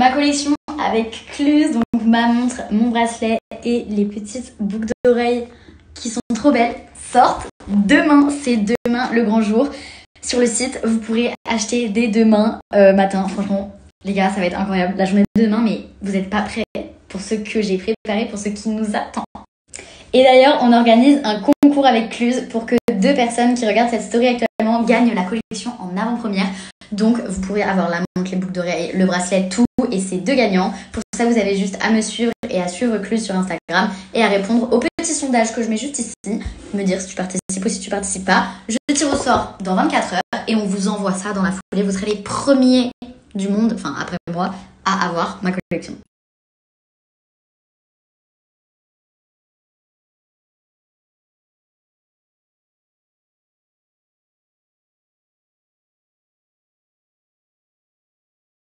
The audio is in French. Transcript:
ma collection avec Cluse, donc ma montre, mon bracelet et les petites boucles d'oreilles qui sont trop belles sortent demain. C'est demain le grand jour. Sur le site, vous pourrez acheter dès demain matin. Franchement, les gars, ça va être incroyable. La journée de demain, mais vous n'êtes pas prêts pour ce que j'ai préparé, pour ce qui nous attend. Et d'ailleurs, on organise un concours avec Cluse pour que 2 personnes qui regardent cette story actuellement gagnent la collection en avant-première. Donc, vous pourrez avoir la montre, les boucles d'oreilles, le bracelet, tout. Et c'est 2 gagnants. Pour ça, vous avez juste à me suivre et à suivre Cluse sur Instagram et à répondre au petit sondage que je mets juste ici. Me dire si tu participes ou si tu participes pas. Je tire au sort dans 24 heures et on vous envoie ça dans la foulée. Vous serez les premiers du monde, enfin après moi, à avoir ma collection.